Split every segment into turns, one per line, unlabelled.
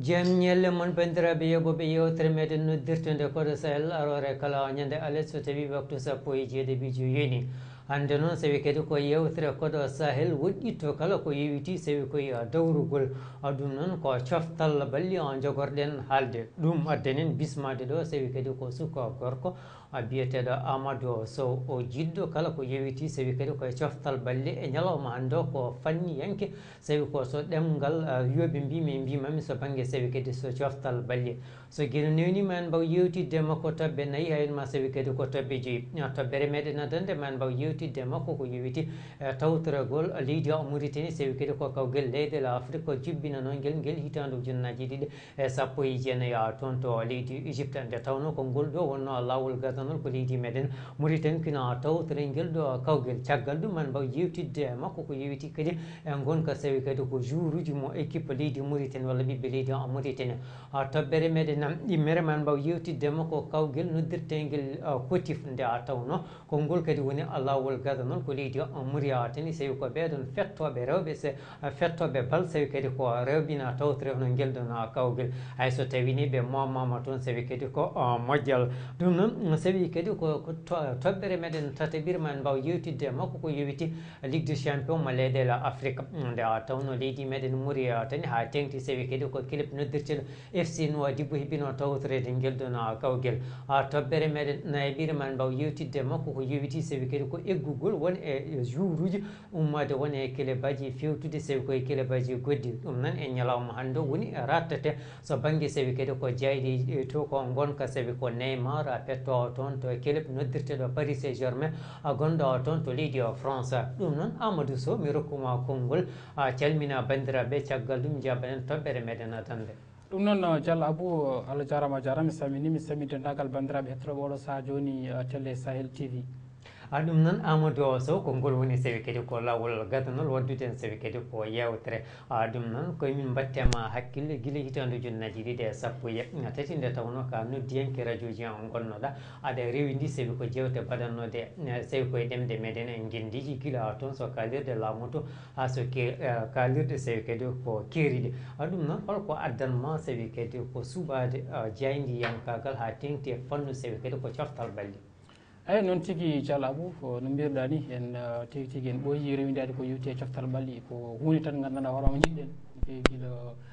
jam ñelle mon bandiraɓe yoɓoɓe yewtere meɗen noddirtede koɗo sahel arore kala ñande alet so tawi waktu sappo e jeeɗiɗijo yoni hande noon sawi kadi ko yewtere koɗo sahel woɗɗitto kala ko yewiti sawi koye dawrugol ɗum noon ko coftal balli o jogorɗen haalde ɗum addanen bismade ɗo sawi kadi ko suka gorko biyeteɗo Amadou Sow o jiɗɗo kala ko yewiti sawi kadi koye coftal balle e ñalawma hande o ko fanni yanke sawi ko so ɗemgal wiyoɓe mbimi mbimami so banggue sawi kadi so coftal balle so guila newnima en mbaw yewtidde makko tobɓe nayyi hayenma sawi kadi ko tobɓe joyyi toɓɓere meɗen adande ma en mbaw yewtidde makko ko yewiti tawtoragol leydi Mauritanie sawi kadi ko kawguel leyɗele Afrique ko jibbinano guel hitande ujunnaje ɗiɗi e sappo e jeenayyi toon to leydi Égypte nde tawno ko ngol ɗo wonno lawol gadanol ko leydi meɗen Mauritanie kina tawtore guel ɗo kawguel caggal ɗum man mbaw yewtidde makko ko yewiti kadi e gonka sawi kadi ko jour uji mo équipe leydi Mauritanie walla ɓiɓɓe leydi Mauritanie toɓɓere meɗen immere man mbaw yewtidde makko kawguel noddirteguel kotif nde tawno ko ngol kadi woni lawol gadanol ko leydi Mauritanie sawi ko ɓeɗon fettoɓe rewɓe fettoɓe bal sawi kadi ko rewɓina tawtore hono guel ɗon kawguel hayso tawini ɓe momama toon sawi kadi ko moƴƴal ɗum noon sawi kadi ko toɓɓere meɗen tataɓire man mbaw yewtidde makko ko yewiti Ligue des champions mo leyɗele Afrique nde tawno leydi meɗen Mauritanie ha tengti sawi kadi ko club noddirteɗo FC Nouadhibou heeɓino tawtorede guel ɗon kawguel toɓɓere meɗen nayaɓire man mbaw yewtidde makko ko yewiti sawi kadi ko eggugol won e jour uji ummade won e club aji fewtude sawi koye club aji goddi ɗum noon e ñalawma hande woni rattate so banggue sawi kadi ko jayɗi to ko gonka sawi ko Neymar petto toon to club noddirteɗo Paris Saint-Germain gonɗo toon to leydi France ɗum noon Amadou Sow mi rokkuma konngol calmina bandiraɓe caggal ɗum jabanen toɓɓere meɗen adande
ɗum noon Diallo Abou Allah jarama mi salmini dendagal bandiraɓe hettoɓe oɗo saaha joni télé Sahel TV
ɗum noon Amadou Sow ko ngol woni sawi kadi ko lawol gadanol waddude en sawi kadi ko yewtere ɗum noon koyemin battema hakkille guila hitande ujunnaje ɗiɗi e sappo e tati nde tawno ka noddiyanke radio ji gonnoɗa aɗa rewidi sawi ko jewte baɗannode sawi koye ɗemde meɗen en guendiji guila toon so kalirde laamu to ha so kalirde sawi kadi ko keeriɗe ɗum noon holko addanma sawi kadi ko suɓade jaydiyankagal ha tengti e fannu sawi kadi ko coftal balle
eyyi noon tigui Diallo Abou no mbiruɗa ni en tigui en ɓooyi rewidade ko yewti e coftal balli ko hunde tan gandanɗa hoorema jiɗɗen fewi guila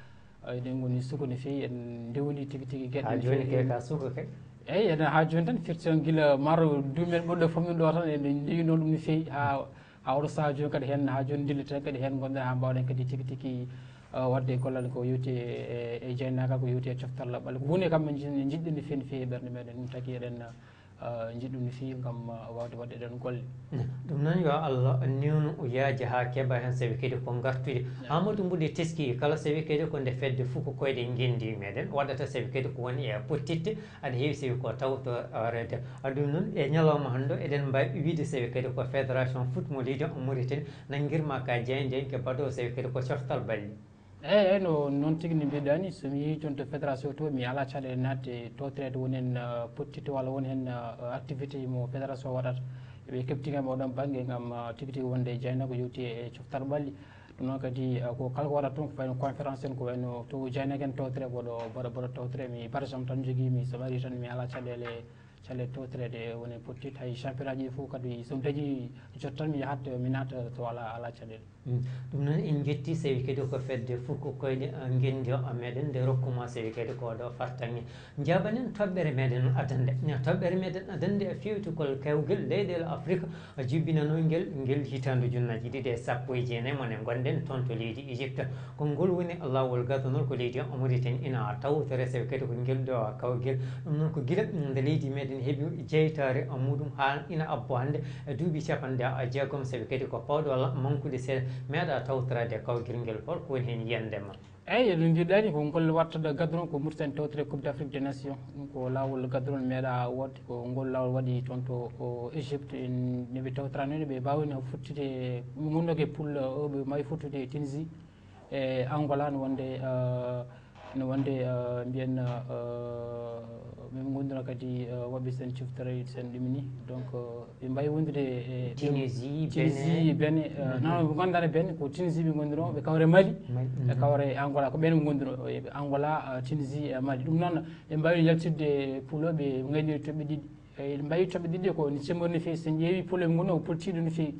eɗen goni suka no fewi en dewni tigui gueɗe
joni keka suka kay
eyyi enen ha joni tan firti on guila maro dumen ɓurɗo famnude ɗo tan eɗen jeyino ɗum no fewi ha oɗo saaha joni kadi hen ha joni dilleten kadi hen gonɗen ha mbawɗen kadi tigui wadde gollal ko yewti e jeynagal ko yewti e coftal balle ko hunde kam jiɗɗen no fewi no fewi e ɓerde meɗen ɗum tagui eɗen jiɗɗum no fewi gam wawde wadde ɗen golle
ɗum noon yo Allah newnu o yaaji ha keeɓa hen sawi kadi ko gartude Amadou Mbouli teski kala sawi kadi ko nde fedde fuu ko koyɗe gendi meɗen waɗata sawi kadi ko woni e pottitte aɗa heewi sawi ko tawtorede ɗum noon e ñalawma hande o eɗen mbawi wiide sawi kadi ko fédération foot mo leydi Mauritanie nanguirma ka jeydenke baɗo sawi kadi ko coftal balle
eyyi no noon tigui no mbiɗani somi yeehi toon to fédération to mi ala caɗele nadde tawtorede woni hen pottitte walla woni hen activité mo fédération waɗata ɓe kebtigami oɗon banggue gam tigui wonde e jeyna ko yewti e coftal ɓalli ɗum noon kadi ko kala ko waɗata toon ko wayno conférence en ko wayno to jeynague en tawtore boɗo tawtore mi par exemple tan joguimi somi ari tan mi ala caɗele tawtorede woni pottitte hay championnat ji foof kadi somi dañi joot tan mi yahat mi naata to ala caɗele
ɗum noon en jetti sawi kadi ko fedde fof ko koyɗe gendi meɗen nde rokkuma sawi kadi ko ɗo fartange jabanen toɓɓere meɗen adande toɓɓere meɗen adande e fewtikol kewguel leyɗele Afrique jibbinanogel hitande ujunnaje ɗiɗi e sappo e jeenayyi mone gonɗen toon to leydi Égypte ko ngol woni lawol gadanol ko leydi Mauritanie ina tawtore sawi kadi ko guel ɗo kawguel ɗum noon ko guila nde leydi meɗen heeɓi jeytare muɗum ha ina abbo hande e duuɓi capanɗe jeegom sawi kadi ko pawɗo mankude seeɗa meeɗa tawtorade kawguel ngel holko woni hen yiyandema
eyyi no mbiɗani ko ngol wattaɗo gadduno ko Mauritanie tawtore coupe d' Afrique des nations ɗum ko lawol gadduno meeɗa wodde ko ngol lawol waɗi toon to Égypte noɓe tawtorani ɓe mbawino futtude gonnoke poule ɓe mbawi futtude e Tunisie e Angola no wonde mbiyen min gondira kadi waɓe sen ciftere sen ɗumini donc ɓe mbawi wondude e Tunisie Benin non ɓe gondani Benin ko Tunisie ɓe gondiro ɓe kawre Mali ɓe kawre Angola ko ɓen ɓe gondiro Angola Tunisie e Mali ɗum noon ɓe mbawi yaltirde puuloɓe gayniri toɓɓe ɗiɗi ɓe mbawi toɓɓe ɗiɗi ko ni sembori no fewi sen ƴeewi puulo ɓe gonno ko poltiɗo no fewi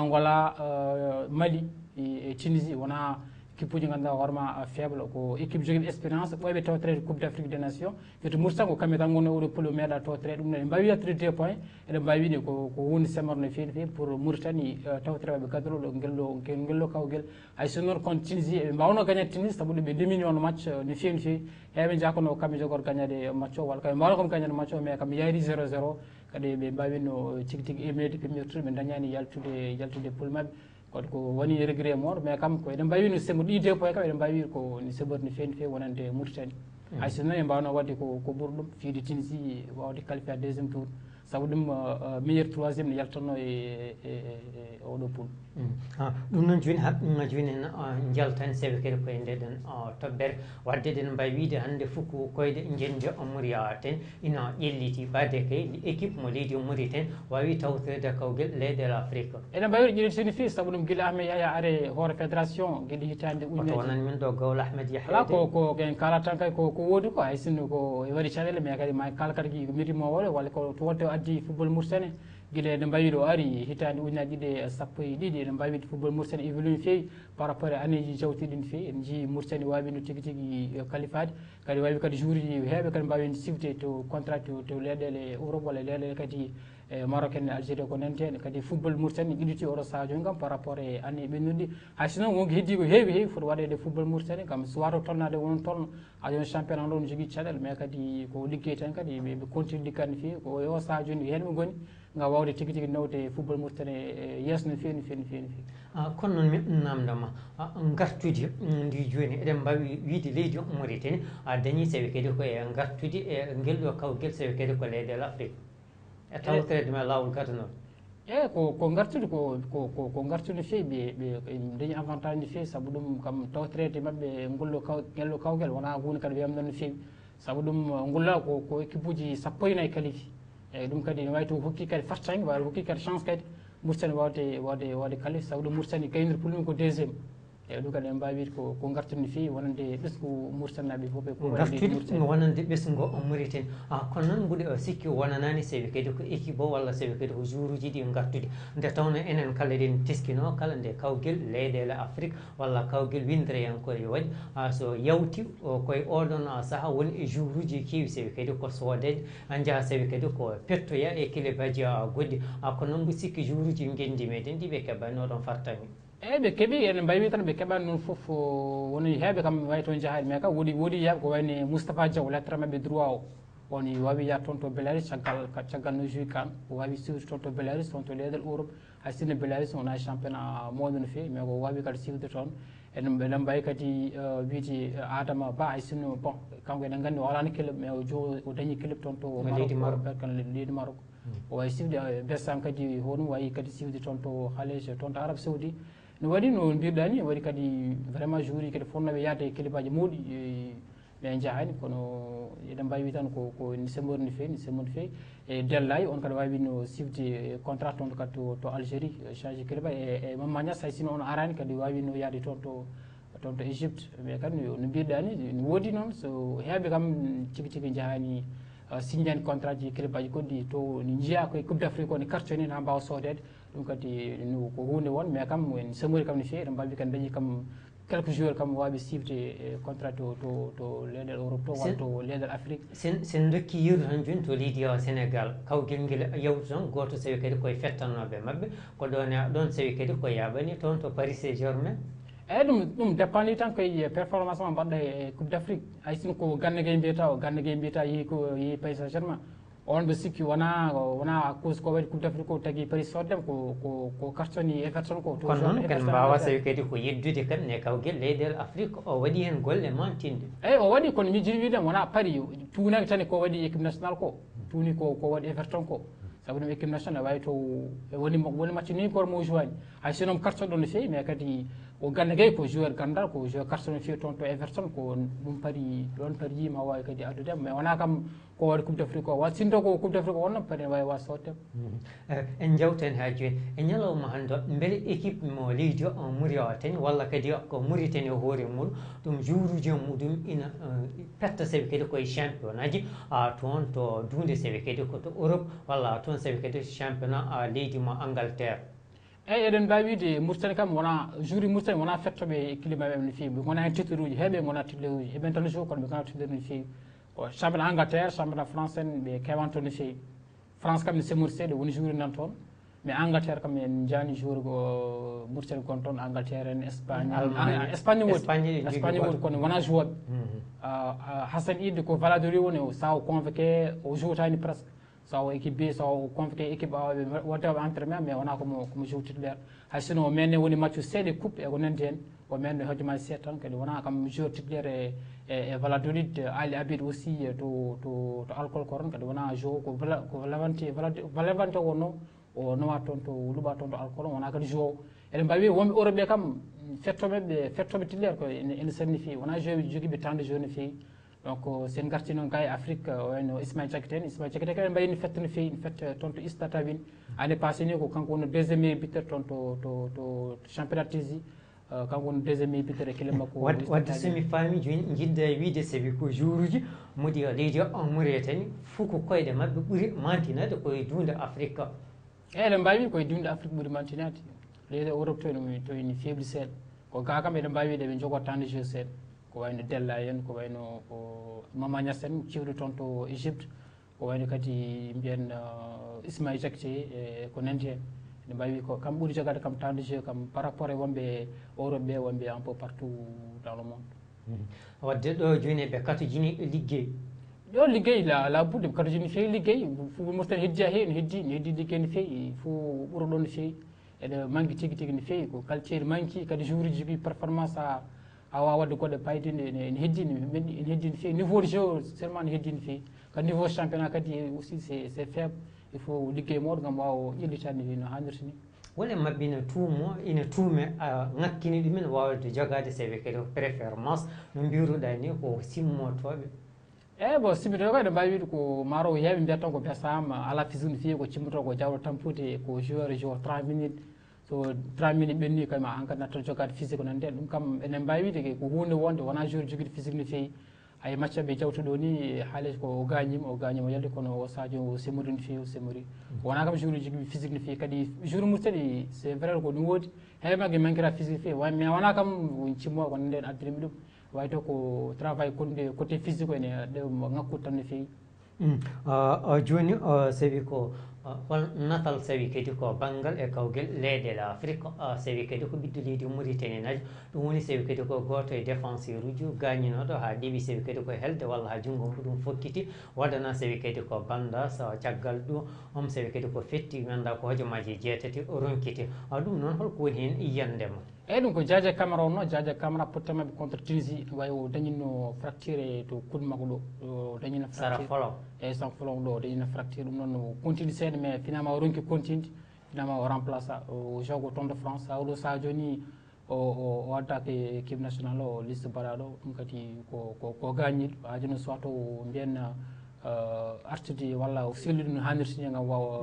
Angola Mali e Tunisie wona équipe uji ganduɗa hoorema faible ko équipe joguiɓe expérience ɓoyɓe tawtorede coupe d' afrique des nations yeto Mauritanie ko kamɓe tan gonno oɗo polo meeɗa tawtorede ɗum noon ɓe mbawi yaltude 2 points eɗen mbawi wiide ko hunde semmore no fewi no fewi pour Mauritanie tawtore waɓe gadoroɗo guelɗo kawguel hayso noon kon Tunisie eɓe mbawno gagnade Tunis saabu ɗum ɓe domini on match no fewi no fewi heɓe jakono kamɓe jogor gagnade match o walla kamɓe mbawno kam gagnade match o mais kamɓe yayri 0-0 kadi ɓe mbawino tigui tigui émirede premier tour ɓe dañani yaltude pool mabɓe kono ko woni regret mor mais kam ko eɗen mbawi no sembo ɗi 2 points kam eɗen mbawi ko ni sembori no fewi no fewi wonande Mauritanie hayso noon e mbawno wadde ko ɓuuri ɗum fiide Tunisie wawde qualifié à deuxiéme tour saabu ɗum meilleur troisiéme ne yaltanno e oɗo pool
ɗum noon joni joni en jaltan sewe kadi koye ndeɗen toɓɓere wadde ɗen mbawi wiide hannde fof ko koyde jendi Mauritanie ten ina ƴelliti ɓaade kay équipe mo leydi Mauritanie wawi tawtorede kawguel leyɗele Afrique
eɗen mbawi ƴelliti no fewi saabu ɗum guila Ahmed Yahya are hoore fédération gueɗe hitande
ujunaji wonan min ɗo gawlo Ahmed Yahya
ala ko en kala tan kay ko woodi ko hay sinno ko waɗi caɗele mais kadi ma kala kadi ko mirimo wole walla ko to wadde addi football Mauritanie guila eɗen mbawi ɗo ari hitande ujunaji ɗiɗi sappo e ɗiɗi eɗen mbawi football Mauritanie évolue no fewi par rapport e anneji jawtuɗi no fewi en jii Mauritanie wawi no tigui tigui qualifiade kadi wawi kadi joueur ji heeɓe kadi mbawi sifde to contrat to leyɗele Europe walla leyɗele kadi Maroc en Algérie ko nantene kadi football Mauritanie ɗiɗiti oɗo saaha joni kam par rapport e année ɓennuɗi hayso noon wonko heddi ko heewi foti waɗede football Mauritanie kam so wato tolnade wonon tolno ha joni championnat ɗo ne jogui caɗele mais kadi ko ligguey tan kadi ɓe continue liggade no fewi ko o saaha joni hen ɓe goni gam wawde tigui tigui nawde football Mauritanie yesso no fewi no fewi no fewi no fewi
kono noon min namdoma gartude ndi joni eɗen mbawi wiide leydi Mauritanie dañi sewe kadi koye gartude e guelɗo kawguel sewe kadi ko leyɗele Afrique e tawtorede ma lawol gadanoɗo
ko gartude ko gartude no fewi ɓe dañi avantage no fewi saabu ɗum kam tawtorede mabɓe guelɗo kawguel wona hunde kadi wiyamɗon no fewi saabu ɗum gulla ko équipe uji sappo e nayyi qualifi eyyi ɗum kadi ne wawi to hokki kadi fartangue wawi hokki kadi chance kadi Mauritanie wawde qualifi saabu ɗum Mauritanie gaynir pour ɗum ko deuxiéme eyyi ɗum kadi en mbawi wiide ko gartude no fewi wonande ɓesgu Mauritanie naɓe fof ɓe
gartude wonande ɓesgu Mauritanie kono noon mbuɗe sikki wonanani sewi kadi ko équipe o walla sewi kadi ko jour uji ɗi gartude nde tawno enen kala eɗen teskino kala nde kawguel leyɗele Afrique walla kawguel windereyankore waɗi so yawti koye oɗon saaha woni e jour uji keewi sewi kadi ko soodede jaaha sewi kadi ko pettoya e kilebaji goɗɗi kono noon mbo sikki jour uji gendi meɗen ɗiɓe keɓani oɗon fartami
eyyi ɓe keeɓi enen mbawi tan ɓe keeɓani noon foof woni heeɓe kam way toon jahani mais kam woodi yaaɓe ko wayne Moustapha Diaw lettre mabɓe droit o on wawi yaade toon to Belarus caggal no joui kan o wawi suwde toon to Belarus toon to leyɗel Europe hay sinno Belarus wona championnat monde no fewi mais ko wawi kadi suwde toon eɗen mbawi kadi wiide Adama Ba hay sinno bon kanko eɗen gandi o alano club mais o dañi club toon to leydi Maroc o wawi siwde Bessam kadi honum wawi kadi siwde toon to Halej toon to Arabie Saoudi no waɗi no mbirɗani waɗi kadi vraiment jour ji kadi fonnoɓe yaade e club aji mawɗi ɓe jahani kono eɗen mbawi wi tan ko ni sembori no fewi e Dellay on kadi wawi no sifde contrat toon kadi to Algérie change club e Mama Niass hay sinno on arani kadi wawi no yaade toon to Égypte mais kadi no mbirɗani no woodi noon so heeɓe kam tigui tigui jahani signani contrat ji club aji goɗɗi to ni jiiya koye coupe d' afrique o ne cartoni ha mbawa soodede ɗum kadi ko hunde won mais kam en semori kam no fewi eɗen mbawi kadi dañi kam quelques joueurs kam wawi sifde contrat to leyɗel Europe to walla to leyɗel Afrique
sen dokki yiru tan joni to leydi Sénégal kawguel guel yawti toon goto sewi kadi koye fettannoɓe mabɓe ko ɗon sewi kadi ko yaɓani toon to Paris Saint-Germain
eyyi ɗum dépendit tan koye performance ma mbaɗɗa e coupe d' afrique hay sin ko Gana Gueye mbiyata yeehi Paris Saint-Germain on ɓe sikki wona à cause ko waɗi coupe d' afrique ko tagui Paris soddema ko cartoni Everton ko
kono noon ken mbawa sawi kadi ko yeddude kadi ne kawguel leyɗele Afrique o waɗi hen golle mantinde
eyyi o waɗi kono mijiri wiidem wona paari tuunaki tan ko waɗi équipe nationale ko tuuni ko waɗi Everton ko sabu ɗum équipe nationale wawi to woni match ni kono mo jouani hay sinom carton ɗo no fewi mais kadi o ganda gay ko joueur gandal ko joueur carton fi ton to Everton ko dum pari don pari ma way kadi addude mais wona kam ko wadi coupe d'Afrique ko wa sindo ko coupe d'Afrique wonna pari way wa sotte
en jawten ha joni e nyalawma hande mbele équipe mo leydi o muriyaten walla kadi ko muriten e hoore mum dum juuruji mudum ina petta sebi kadi koye championnat ji toon to dunde sebi kadi ko to Europe walla toon sebi kadi championnat leydi mo Angleterre.
eyi eɗen mbawi wiide Mauritanie kam wona jouri Mauritanie wona fettoɓe climat ɓe no fewi ɓe gona hen titre uji heeɓe gona titre uji eɓen tan jour kono ɓe gona titre no fewi ko championnat Angleterre championnat France en ɓe kewan toon no fewi France kam ne semori seeɗa woni jouri nan toon mais Angleterre kam en jaani jour ko Mauritanie gon toon Angleterre en Espagne Espagne woodi kono wona jouoɓe Hassan Idde ko Valladolid woni sa o convoqué o joutani presque so équipe B so convoqué équipe awaɓe woddeɓe entraînement mais wona komo joue titulaire hay sino o menne woni match seeɗe coupe eko nandi hen o menne hojomani seeɗa tan kadi wona kam joueur titulaire e Valladolid Ali Abid aussi to alcool ko ron kadi wona jou ko Levante wonno o nowa toon to luɓa toon to alcool wona kadi jou eɗen mbawi wonɓe Europe ɓe kam fettoɓe titulaire ko ene sannifi wona joguiɓe temps de jeu no fewi donc sen garti noon kay Afrique wayno Ismail Jakite kadi mbayini fette no fewi fette toon to Istata win année passé ni ko kanko woni deuxième meilleur buteur toon to championnat Tunisie kanko woni deuxième meilleur buteur e kile makko
wadde somi faami joni jidda wiide sabi ko jour uji modi leydi Mauritanie tani fof ko koyɗe mabɓe ɓuuri mantinade koye dunde Afrique
eyi eɗen mbawi koye dunde Afrique ɓuuri mantinade leydi Europe to eni faible seeɗa ko ga kam eɗen mbawi wiide ɓe jogo temps de jeu seeɗa ko wayno Della en ko wayno ko Mama Niassen ciwɗo toon to Égypte ko wayno kadi mbiyen Ismail Jakite ko nandi hen ene mbawi ko kam ɓuuri jogade kam temps de jeu kam par rapport e wonɓe Europe ɓe wonɓe un peu partout dans le monde
wadde ɗo joni ɓe katojini liggey
yo liggey la ɓurde ɓe katojini no fewi liggey fo Mauritanie heddi ha heewi ne heddi liggey no fewi fo ɓuuro ɗon no fewi ene manqui tigui tigui no fewi ko qualité manqui kadi jour uji jogui performance a wawa wadde goɗɗe paydinde ene heddi no fewi niveau de jeu seulement ne heddi no fewi kadi niveau championnat kadi aussi c'est faible il faut liggey mawɗo gam wawa ƴellitade no hannirta ni
wole mabɓe ina tuume ŋakkini ɗumen wawde jogade sewi kadi préférence no mbiruɗa ni ko simmotoɓe
eyi bon simmitoɓe ko eɗen mbawi wiide ko maro heeɓe mbiyata tan ko besama ala physique no fewi ko cimmoto ko jawɗo tampude ko joueur jour 30 minutes so 30 minutes ɓenni kayma an kadi natta jogade physique ko nande ɗum kam enen mbawi wiide ko hunde wonde wona jour joguiɗo physique no fewi ay matcha ɓe jawtuɗo ni haalaji ko o gañima yalde kono Sadio semori no fewi semori wona kam jour joguiɓe physique no fewi kadi jour Mauritanie c'est vrai ko ɗum woodi heɓemagge manquera physique no fewi mais wona kam cimmo ko nanden addinimi ɗum way to ko travail konde côté physique ene ŋakkude tan no fewi
joni sawi ko hol natal sawi kadi ko banggal e kawguel leyɗele Afrique sawi kadi ko ɓiɗɗo leydi Mauritanie naji ɗum woni sawi kadi ko goto e défenseur uji gañinoɗo ha ɗeeɓi sawi kadi ko helde walla ha jungggo muɗum fokkiti waɗana sawi kadi ko banda so caggal ɗum sawi kadi ko fetti ganda ko hojomaji jeetati ronkiti ɗum noon holko woni hen yiyandema
eyyi ɗum ko Djadja Camara onno Djadja Camara pottamaɓe contre Tunisie wayi o dañinno fracture to kude makko ɗo o dañino fracture eyyi san folon ɗo o dañino fracture ɗum noon o continue seeɗa mais finalement o ronki continude finalement o remplace o jogo toon de France ha oɗo saaha joni o addake équipe nationale o liste mbaɗaɗo ɗum kadi ko gañiɗo ha joni soit o mbiyen artude walla o sellude no hannirta ni gam wawa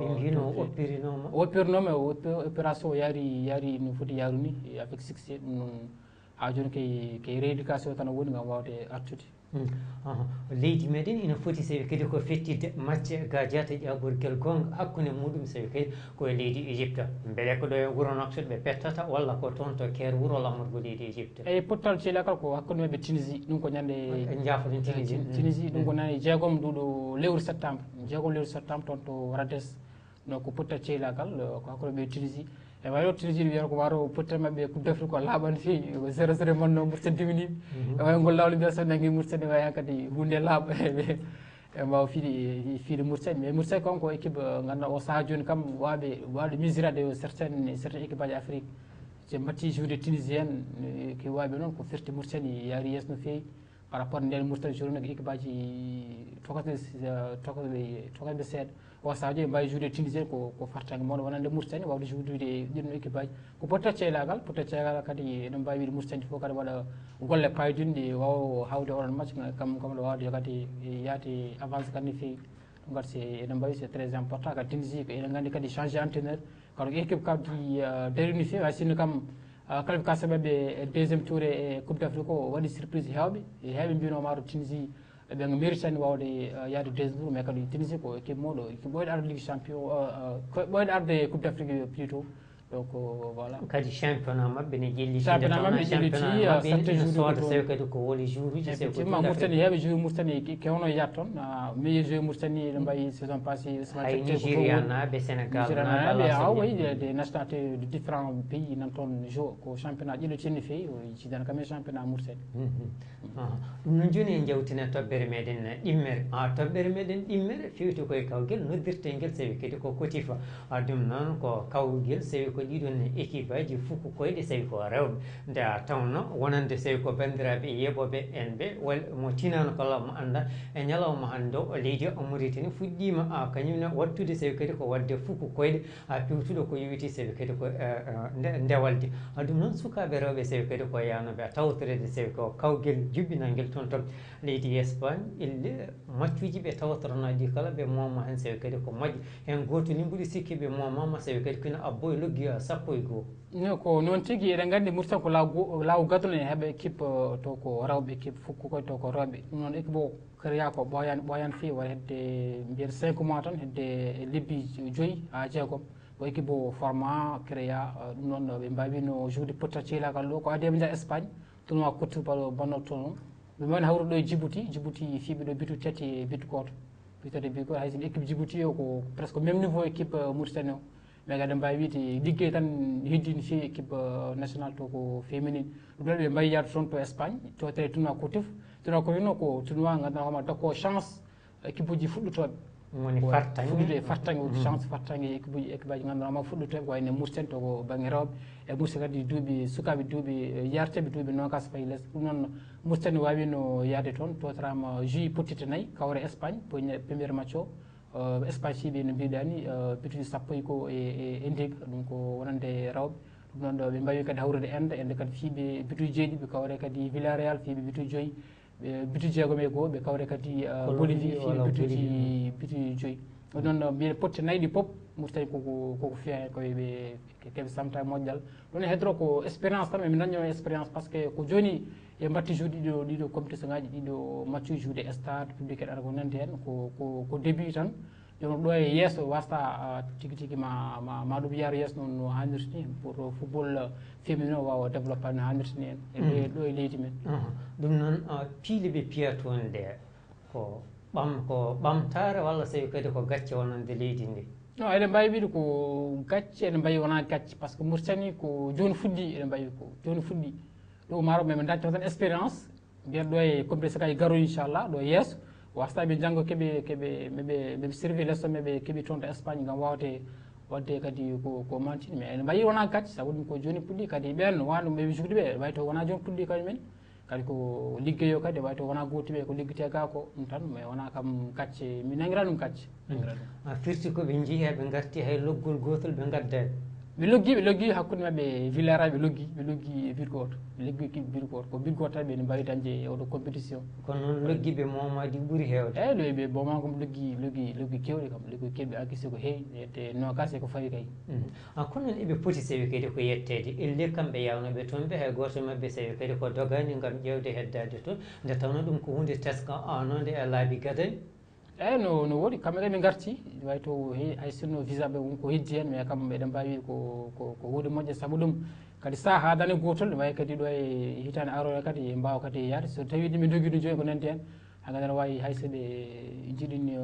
o oppirinoma opération o yaari no foti yaaru ni avec succès ɗum noon ha joni kay rééducation tan woni gam wawde artude
leydi meɗen ina foti sawi kadi ko fettide match ga jeeta ƴaɓorguel gonga hakkude muɗum sawi kadi koye leydi Égypte beele ko ɗo e wuuro Nouakchott ɓe pettata walla ko toon to keer wuuro lamorgo leydi Égypte
eyyi pottal ceelakal ko hakkude mabɓe Tunisie ɗum ko ñande
jaafoɗen
Tunisie ɗum ko nani jeegom ɗuɗo lewru septembre toon to Rades donc ko pottal ceelakal ko hakkude ɓe Tunisie e wayi o Tunisie ɗum wiyata ko waro pottal mabɓe coupe d'Afrique ko laaɓani fewi ko 0-0 manno Mauritanie diminiɓe e wayi ngol lawol mbiya so nangui Mauritanie wayi kadi hunde laaɓa e mbawa fiide Mauritanie mais Mauritanie kon ko équipe ganduɗa o saaha joni kam wawɓe mesurade certaine équipe aji Afrique so batti joude tunisienne ko wawi noon ko firti Mauritanie yaari yeeso no fewi par rapport nden Mauritanie journée ko équipe aji tokosɓe seeɗa o sadio mbawi joude tunisien ko fartangue mawɗo wonande Mauritanie wawde joudude ɗiɗon équipe aji ko potta ceelagal kadi eɗen mbawi wiide Mauritanie fof kadi waɗa golle paydunɗe wawa hawde oɗon match kam ɗo wawde kadi yaade avance kadi no fewi ɗum kadi c'est eɗen mbawi c'est très important kadi Tunisie ko eɗen gandi kadi changé entraîneur kadi équipe kadi darini fewi hay sinno kam qualification maɓɓe deuxiéme tour e coupe d' afrique o waɗi surprise heewɓe mbinoma to Tunisie ɓe méritani wawde yaade deuxiéme tour mais kadi Tunisie ko équipe mawɗo équipe ɓoyɗo arde ligue champion ɓoyɗo arde coupe d' afrique plutôt donc voilà
kadi championnat mabɓe ne ƴelli
championnat mabɓe ƴelliti
sooda sewi kadi ko woni jour uji
effectivement Mauritanie heeɓe joueur Mauritanie kewno yiyat toon meilleur joueur Mauritanie ɗo mbayi saison passé
hay Nigéria naɓe Sénégal
naɓe oui des nationalités de différents pays nan toon jo ko championnat ƴelliti no fewi jiidana kam e championnat Mauritanie
ɗum noon joni en jawtine toɓɓere meɗen ɗimmere toɓɓere meɗen ɗimmere fewti koye kawguel noddirte guel sewi kadi ko kotifa ɗum noon ko kawguel sewi ko ɗiɗon équipe aji fukko koyɗe sewi ko rewɓe nde a tawno wonande sewi ko bandiraɓe yeɓoɓe en ɓe mo tinano kala mo anda e ñalawma hande o leydi Mauritanie fuɗɗima kañumne wattude sewi kadi ko wadde fukko koyɗe pewtuɗo ko yowiti sewi kadi ko ndewalde ɗum noon sukaɓe rewɓe sewi kadi ko yanoɓe tawtorede sewi ko kawguel juɓɓinal guel toon to leydi Espagne ille maccuji ɓe tawtorno ɗi kala ɓe moma hen sewi kadi ko moƴƴi hen goto ni mbiɗi sikki ɓe momama sewi kadi kino abbo e loggi sappo e goho
no ko noon tigui eɗen gandi Mauritanie ko law gadano e heeɓa équipe to ko rewɓe équipe fukko koye to ko rewɓe ɗum noon équipe o créa ko ɓoyani fewi waɗa hedde mbiyen 5 mois tan hedde lebbi 5 ha jeegom ko équipe o format créa ɗum noon ɓe mbawino joude potta ceelagal ɗo ko adi eɓe jaa Espagne tournoi courte bonno toon ɓe mbawni hawrude ɗo e Djibouti fiiɓe ɗo bitu tati e bitu goto bitade bi goto hay sin équipe Djibouti o ko presque même niveau équipe Mauritanie o mais kadi mbawi wiide liggey tan heddi no fewi équipe national to ko féminine ɗum ɗon ɓe mbawi yaade toon to Espagne totere tournoi courtif no ko tournoi ganduɗa homa dokko chance équipe uji fuɗɗotoɓe
woni fartangue
fartangue chance fartangue équipe aji ganduɗa ma fuɗɗotoɓe ko wayno Mauritanie to ko banggue rewɓe e Mauritanie kadi duuɓi sukaɓe duuɓi yarteɓe duuɓi nogas fayi less ɗum noon Mauritanie wawino yaade toon totarama juillet pottite nayyi kawre Espagne premier match o Espagne fiiɓe no mbiɗani bituji sappo e go e ndiga ɗum ko wonande rewɓe ɗum noon ɓe mbawi kadi hawrude ende kadi fiiɓe bituji jeeɗiɗi ɓe kawre kadi Villarreal fiiɓe bituji 5 bituji jeegom e goho ɓe kawre kadi Bolivie fiiɓe bituji 5 ɗum noon mbiɗa potte nayyi ɗi pop Mauritanie koko fiya hen koyeɓe keɓe samta moƴƴal ɗon heddoro ko expérience tan emi dañño expérience par ce que ko joni e mbatti joude ɗiɗo compétition ngaji ɗiɗo matchuji joude stade public eɗe ara ko nandi hen ko début tan joni ɗo e yesso wasta tigui ma ɗum yaaro yesso noon no hannirta ni pour football féminin o wawa développade no hannirta ni hen eɓe ɗo e leydi men
ɗum noon piile ɓe piya toon nde ko ɓamtare walla tawi kadi ko gacce wonande leydi ndi
non eɗen mbawi wiide ko gacce eɗen mbawi wona gacce par ce que Mauritanie ko joni fuɗɗi eɗen mbawi ko joni fuɗɗi ɗo maaro men dañta tan expérience mbiyen ɗo e compétition kaji garoy inchallah ɗo yesso wasta ɓe janggo keɓe servi leçon meɓe keeɓi toon to Espagne gam wawde wadde kadi ko mantini mais eɗen mbawi wona gacce sabu ɗum ko joni puɗɗi kadi ɓen wano ɓe juuɗe ɓe way to wona joni puɗɗi kadi men kadi ko liggeyo kadi way to wona gotiɓe ko liggete ga ko ɗum tan mais wona kam gacce mi nangira ɗum gacce
firti koɓe jeeyi heɓe garti hay loggol gotol ɓe gaddani
ɓe loggi hakkude mabɓe Villarreal ɓe loggi but goto ɓe loggi but goto ko but goto tan ɓe mbawi dañde oɗo compétition
kono noon logguiɓe momadi ɓuuri hewde
eyyi ɓe boma kom loggi kewɗe kam loggi kewɗe encaissé ko heewi ete nogas e ko fawi kay
kono noon eɓe pooti sewi kadi ko yettede elle kamɓe yawnoɓe toon ɓe hay goto mabɓe sewi kadi ko dogani gam ƴewde heddade toon nde tawno ɗum ko hunde teska nonde e laabi gadani
eyyi no woɗi kamɓe kadi ɓe garti way to hay sinno visa ɓe wonko heddi hen mais kam eɗen mbawi ko hunde moƴƴe saabu ɗum kadi sa haadani gotol way kadi ɗo e hitande arore kadi mbawa kadi yaade so tawi ɗiɓe joguiɗo joyi ko nandi hen ha gandane wawi hay so ɓe jiiɗini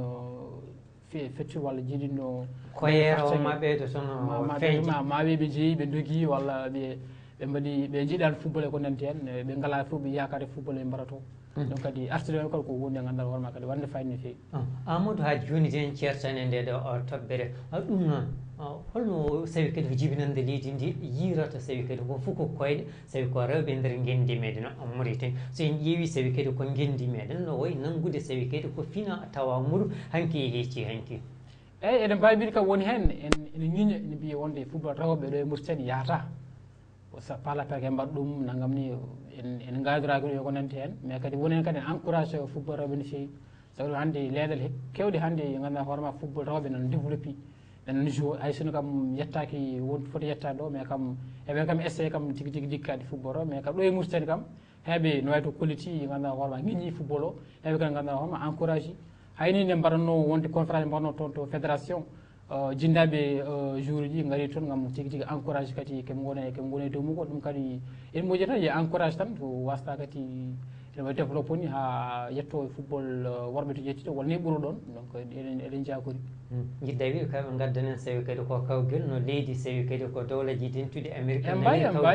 feccu walla jiiɗinno
koyero ma ɓeydo toon
ma wi ɓe jeeyi ɓe dogui walla ɓe ɓe mbaɗi ɓe jiiɗani football e ko nanti hen ɓe ngala fof ɓe yakare football e mbarato donc kadi artude on kadi ko hunde ganduɗa hoorema kadi wande fayida no fewi
Amadou ha joni ten ceertane nde ɗo toɓɓere ɗum noon holno sawi kadi ko jibinande leydi ndi yirata sawi kadi ko fof ko koyɗe sawi ko rewɓe e nder gendi meɗen Mauritanie so en ƴeewi sawi kadi ko gendi meɗen no wayi nanngude sawi kadi ko fina tawa muru hanki e heecci hanki
eyyi eɗen mbawi mbiɗe kam woni hen ene ñiña ene mbiya wonde football rewɓe ɗo e Mauritanie yaata pala peke mbaɗa ɗum naggam ni en gadiraki ɗum e ko nanti hen mais kadi woni hen kadi en encouragé football rewɓe no fewi sabu ɗum hannde leeɗel kewɗe hannde ganduɗa hoorema football rewɓe nan développé enen joué hay sono kam yettaki wonto foti yettade ɗo mais kam eɓen kam essayé kam tigui tigui dikkade football o mais kam ɗo e Mauritanie kam heeɓe no way to kolliti ganduɗa hoorema ñiñi football o heeɓe kadi ganduɗa hoorema encouragé hayni nde mbaɗanno wonde conférence mbaɗanno toon to fédération jindaɓe jour ji gari toon gam tigui tigui encouragé kadi keɓe gone dow mugo ɗum kadi en moƴƴi tan yo encouragé tan ko wasta kadi ene wawi développé ni ha yetto football worɓe to ƴettiɗo walla ni ɓuuro ɗon donc eɗen jakori
jidda wi kaɓe gaddanen sawi kadi ko kawguel no leydi sawi kadi ko dowlaji dentuɗi Amérique
en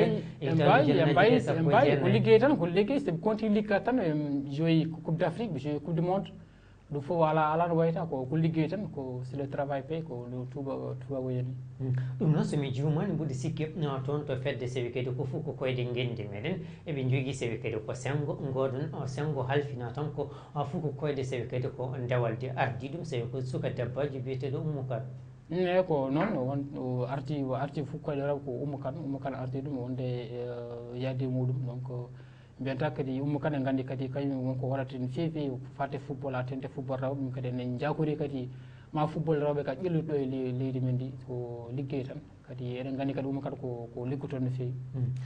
mbawi ko ligguey tan ko ligguey soɓe continue ligga tan ɓe joyi coupe d' Afrique ɓe joyi coupe du monde ɗum fof ala no wayta ko liggey tan ko c'est le travail paye ko no tubago yani
ɗum noon somi juumani mboɗo sikki toon to fedde sawi kadi ko fof ko koyde gendi meɗen eɓe jogui sawi kadi ko sengo godon sengo halfina tan ko fof ko koyde sawi kadi ko ndewalde ardi ɗum sawi ko suka debbaji biyeteɗo Oumou
eyyi ko noon o arti fof koyɗe rew ko Oumou Kane ardi ɗum wonde yaade muɗum donc mbiyata kadi Oumou Kane en gandi kadi kañum wonko waɗata no fewi fewi fate football attente football rewɓe ɗum kadi enen jakori kadi ma football rewɓe ka ƴelluɗo e leydi men ndi ko liggey tan kadi eɗen gandi kadi Oumou Kane ko liggoto no fewi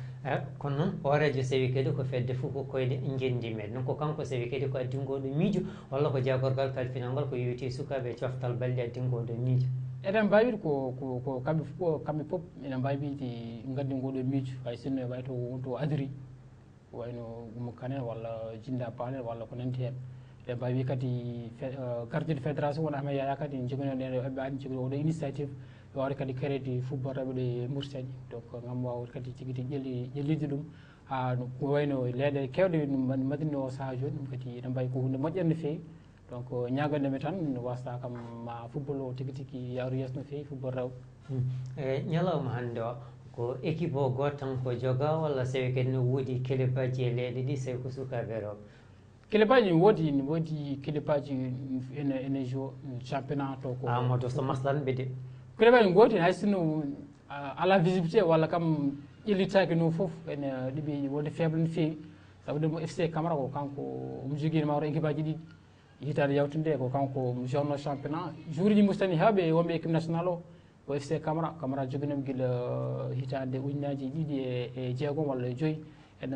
kono noon horejo sawi kadi ko fedde fof ko koyɗe gendi meɗen ko kanko sawi kadi ko addingoɗo miijo walla ko jagorgal kalfinalngal ko yowiti sukaɓe coftal balɗe addingoɗo miijo
eɗen mbawi wiide ko kamɓe foof eɗen mbawi wiide gandi ngoɗo miijo hay sinno e way to wonto adiri wayno Oumou Kane walla Djinda Bane walla ko nanti hen ɓe mbawi kadi gardiɗo fédération wona Ahmed Yaya kadi joguinoɗen ɓe ani jogui oɗo initiative ɓe wawde kadi créde football rewɓe ɗo e Mauritanie donc gam wawde kadi tigui tigui ƴellide ɗum ha ko wayno leyɗele kewɗe madina o saaha joni ɗum kadi eɗen mbawi ko hunde moƴƴere no fewi donc ñagandeɓe tan wasta kam ma football o tigui tigui yaaru yeeso no fewi football rewɓe
ñalawma hande o ko équipe o goto tan ko joga walla sawi kadi no woodi kélébaji e leyɗe ɗi sawi ko sukaɓe rewɓe
kélébaji woodi kélébaji ene jo championnat to ko
Amadou so maslanɓe de
kélébaji gooti hay sinno ala visibilité walla kam ƴellitaki no foof ene ɗiɓi wonde faible no fewi saabu ɗum FC Camara ko kanko omo jogui mawɗo équipe aji ɗiɗi hitande yawtinde ko kanko jonno championnat jour ji Mauritanie heewɓe wonɓe équipe national o ko FC Camara joguinomi guila hitande ujunnaji ɗiɗi e jeegom walla e joyyi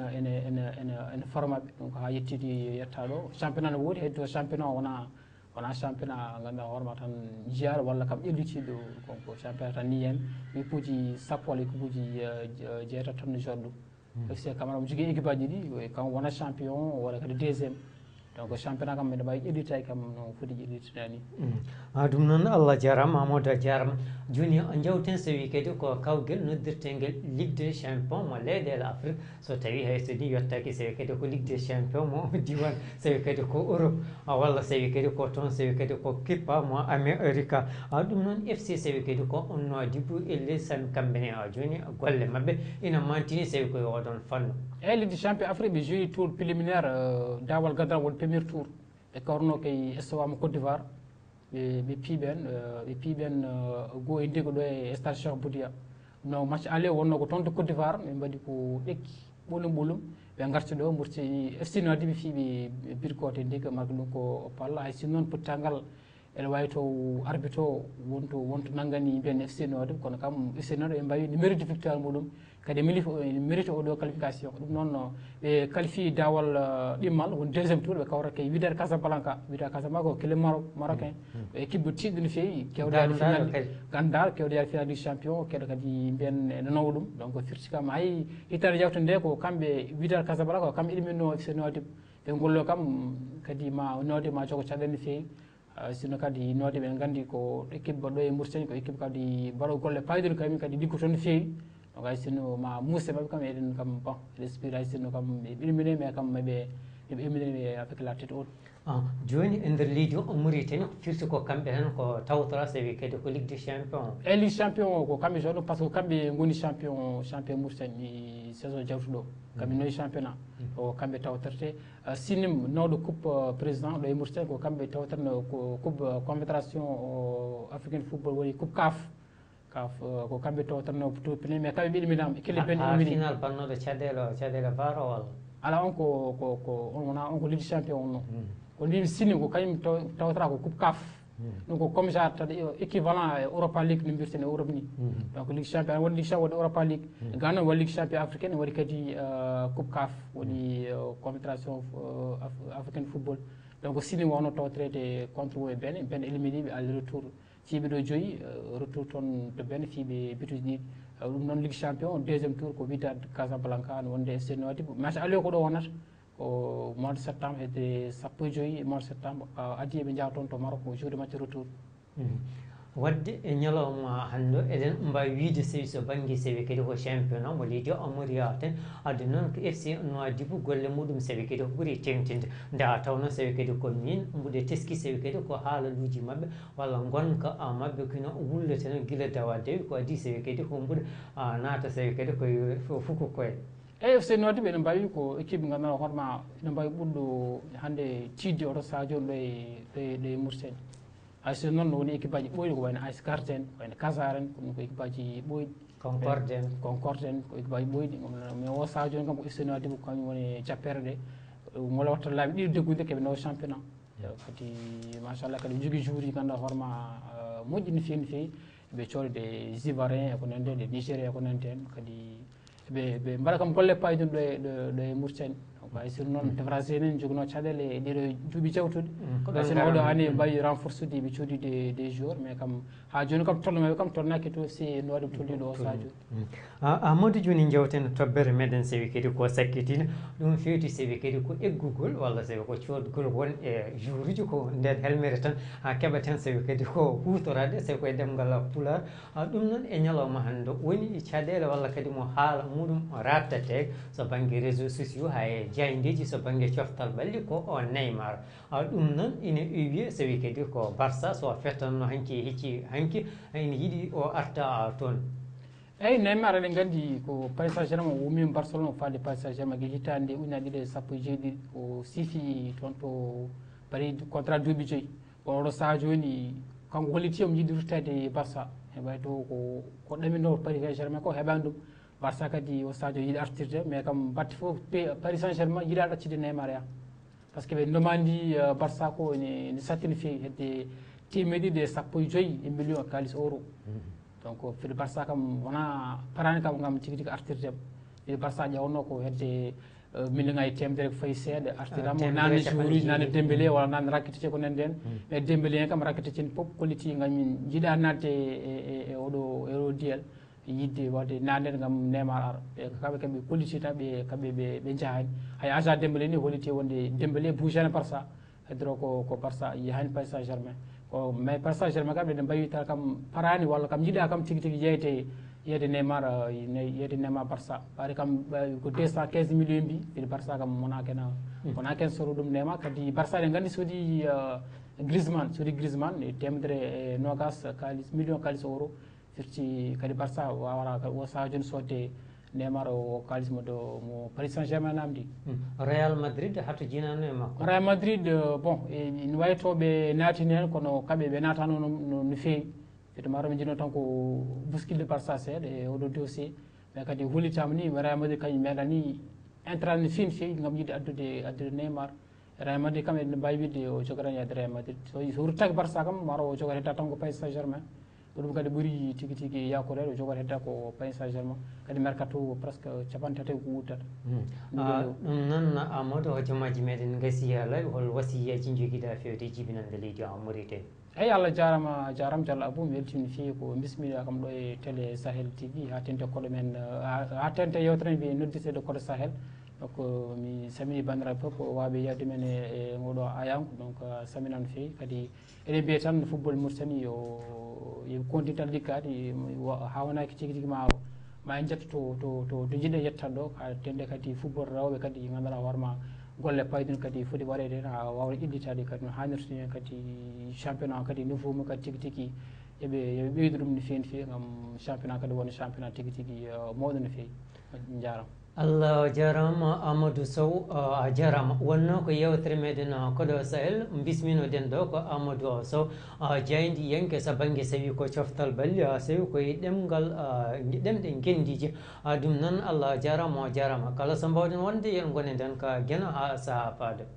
ene formaɓe donc ha yettidi yetta ɗo championnat no woodi heddo championnat wona championnat ganduɗa hoorema tan jiyare walla kam ƴellitiɗo konko championnat tan ni hen équipe uji sappo walla équipe uji jeetato tan no jooɗo ɗum FC Camara mo jogui équipe aji ɗi kam wona champion walla kadi deuxiéme donc championnat kam mbiɗa mbawi ƴellitaki kam no foti ƴellitidani
ɗum noon Allah jarama Amadou a jarama joni jawten so wi kadi ko kawguel noddirtengel ligue des champion mo leyɗele Afrique so tawi hay so ni yettaki so wi kadi ko ligue des champion mo diwan so wi kadi ko Europe walla so wi kadi ko toon so wi kadi ko kippa mo America ɗum noon FC so wi kadi ko onno debbo elle sam kamɓene joni golle mabɓe ina mantini so wi koye oɗon fannu
eyyi ligue des champion Afrique ɓe joui tour préliminaire dawal gadal won premier tour ɓe kawruno kay stowama Côte d'Ivoire ɓe piiɓen goho e ndigo ɗo e stade Cheikh Boudia no match aller wonno ko toon to Côte d'Ivoire ɓe mbaɗi ko ɗekki ɓolum ɓe garti ɗo murti FC no addi ɓe fiiɓe birkote ndiga marque ɗum ko palla hay sin noon pottangal ene wawi to arbitre o wonto nanggani yimɓe FC node kono kam FC node ɓe mbawi ne mérite victoire muɗum kadi mérite oɗo qualification ɗum noon ɓe qualifie dawal ɗimmal woni deuxiéme tour ɓe kawra kay Wydad Casablanca ko kele marocain équipe bo tiɗɗo no fewi kewɗe yaade final gandal kewɗe yaade final du champion keɗa kadi mbiyen ene nawa ɗum donc firti kam hay hitande jawte nde ko kamɓe Wydad Casablanca ko kamɓe ɗiminno FC node ɓe gollo kam kadi ma node ma jogo caɗele no fewi sino kadi node ɓe gandi ko équipe ɗo e Mauritanie ko équipe kadi mbaɗo golle paydude kamin kadi liggoto no fewi donc hay sinno ma musse mabɓe kam eɗen kam bon l'esprit hay sinno kam ɓe ilmine mais kam maɓe eɓe ilmine avec la tête haute.
joni e nder leydi o Mauritanie firti ko kamɓe tan ko tawtora so wi kadi ko ligue des champions
e ligue champion o ko kamɓe joɗo par ce que kamɓe goni champion Mauritanie saison jawtuɗo kamɓe noyi championnat o kamɓe tawtorte sinim nawɗo coupe président ɗo e Mauritanie ko kamɓe tawtorno ko coupe confédération africaine football woni coupe CAF ko kamɓe tawtorno to pene mais kamɓe ɓiɗiminama kelle ben ilmini
final bannoɗo caɗele VAR o walla
ala on ko on wona on ko ligue champion on noon ko mbimi sinni ko kañum tawtora ko coupe CAF donc ko comme ça taɗa équivalent Europa League no mbirten e Europe ni donc ligue champion woni ligue champion woni Europa League Ghana waɗi ligue champion africaine waɗi kadi coupe CAF woni confédération africaine football donc sinni wonno tawtorede contre wo e ben éliminiɓe aller retour fiiɓe ɗo joyyi retour toon to ben fiiɓe bituji ɗiɗi ɗum noon ligue champion deuxième tour ko Wydad Casablanca no wonde FC Nouadhibou match aller ko ɗo wonata au mois de septembre hedde sappo e joyyi mois de septembre adi eɓe jaha toon to Maroc jourde match retour
wadde e ñalawma hannde eɗen mbawi wiide sewi so banggue sewi kadi ko championnat mo leydi Amoria ten adde noon ko FC Nouadhibou golle muɗum sewi kadi ko ɓuuri tengtinde nda tawno sewi kadi ko min mbuɗe teski sewi kadi ko haalaluji mabɓe walla gonka mabɓe kino wulleteno guila dawa dewi ko adi sewi kadi ko mbuɗa naata sewi kadi koye fuko koye
FC Nouadhibou ene mbawi ko équipe ganduɗa hoorema ene mbawi ɓurɗo hande tidde oto sadio ɗo e Mauritanie AS noon woni équipe aji ɓoyɗi ko wayno AS Garden ko wayno Casaren ko ɗum ko équipe aji ɓoyɗi Concorde en ko équipe aji ɓoyɗi mais o sadio kam ko FC Nouadhibou kañum woni jappere ɗe mola watta laaɓi ɗiɗi deggude keɓe nawa championnat kadi machallah kadi jogui joueur ganduɗa hoorema moƴƴi no fewi no fewi ɓe cohlude ivoirien e ko nande ɗe nigérien e ko nande hen kadi ɓe mbaɗa kam golle payɗum ɗo e Mauritanie donc hay sinno noon défragé en joguino caɗele e ɗeɗo duuɓi jawtuɗi hay sinno oɗo anni mbawi renforce ude ɓe coodide des joueurs mais kam ha joni kam tolnomaɓe kam tolnaki to FC Nouadhibou tolniɗo o sadio
Amadou joni jewten tobbere meɗen sewi kadi ko sakkitina ɗum fewti sewi kadi ko eggugol walla sewi ko coodgol won e jour uji ko nden helmere tan ha keɓaten sewi kadi ko hutorade sewi koye demgal pular ɗum noon e ñalawma hannde woni caɗele walla kadi mo haala muɗum rattate so banggue réseaux sociaux ha e jayndeji so banggue coftal ɓalli ko o Neymar ɗum noon ina wiye sewi kadi ko Barça so fettanno hanki hecci hanki ene yiiɗi o arta toon
eyyi Neymar eɗen gandi ko Paris Saint-Germain o wumima Barcelone o faade Paris Saint-Germain guel hitande ujunnaje ɗiɗi e sappo e jeeɗiɗi o siifi toon to paari contrat duuɓi joyyi oɗo saaha joni kanko holliti omo yiiɗi ruttade Barça heɓay to ko ɗamino Paris Saint-Germain ko heɓani ɗum Barça kadi o sadio yiiɗi artirde mais kam batte foof Paris Saint-Germain yiiɗa ɗaccide Neymar ya par ce que ɓe demandi Barça ko ne satti no fewi hedde temedde ɗiɗi e sappo e joyyi e million kalis euro donc fiɗe Barça kam wona parani kam gam tigui tigui artirdemo fiɗe Barça ƴewno ko hedde million ngaji temedere ko fayi seeɗa artiramo nane jour uji nane Dembélé walla nane Rakitic ko nande hen mais Dembélé hen kam Rakitic en foof kolliti gam min jiiɗa nadde e oɗo diyal yidde wadde nanen gam Neymar ara e kamɓe kamɓe kolliti tan kamɓe ɓe jahani hay agent Dembélé ni holliti wonde Dembélé bougane Barça heddoro ko Barça yahani Paris Saint-Germain ko mais Paris Saint-Germain kam ɓeɗe mbawi tan kam parani walla kam jiiɗa kam tigui tigui yeyde Neymar Barça ɓaari kam ko 215 millions mbi fiɗe Barça kam wona ken soro ɗum Neymar kadi Barça ɗe gandi soodi Griezmann e temedere e nogas kalis million kalis euro firti kadi Barça wawata o saha joni sodde Neymar o kalis mo Paris Saint-Germain namdi
Real Madrid hato jinano e makko
Real Madrid bon ne wawi to ɓe natini hen kono kamɓe ɓe natano no fewi fiɗo maro ɓe jino tan ko boskilde Barça seeɗa e oɗo dossier mais kadi hollitama ni Real Madrid kañum meeɗani intrat no fewi no fewi gam yiiɗi addude Neymar Real Madrid kam eɗen mbawi widde o jogorani yadde Real Madrid so ruttaki Barça kam maro o jogata hedda tan ko Paris Saint-Germain ko ɗum kadi ɓuuri tigui tigui yakkorede o jogata hedda ko Paris Saint-Germain kadi mercato presque capantati ko wuddata
ɗum noon Amadou hojomaji meɗen gaasi haala hol wasiyaji joguiɗa fewde jibinande leydi Mauritanie
eyyi Allah jarama Diallo Abou mi weltini no fewi ko bismiɗa kam ɗo e télé Sahel TV ha tengte koɗo men ha tengte yewtere mbi nodditeɗo koɗo Sahel donc mi samini bandiraɓe foof waɓe yewde men e ngoɗo ayanko donc samina no fewi kadi eɗen mbiya tan football Mauritanie yo continue tan liggade ha wonaki tigui tigui ma en jetto to jiɗe yettan ɗo ka tende kadi football rewɓe kadi ganduɗa hoorema golle paydun kadi foti waɗede ha wawde idditade kadi no hannirta ni kadi championnat kadi niveau mum kadi tigui tigui yoɓe ɓeydu ɗum no fewi no fewi gam championnat kadi wona championnat tigui tigui mawɗo no fewi jarama
Allah jarama Amadou Sow a jarama wonno ko yewtere meɗen koɗo Sahel bisminoɗen ɗo ko Amadou Sow jeydi yenke so banggue so wi ko coftal balli so wi koye ɗemgal ɗemɗe gendiji ɗum noon Allah jarama o jarama kala so mbawɗen wonde yen gonen den ka guena ha saaha faada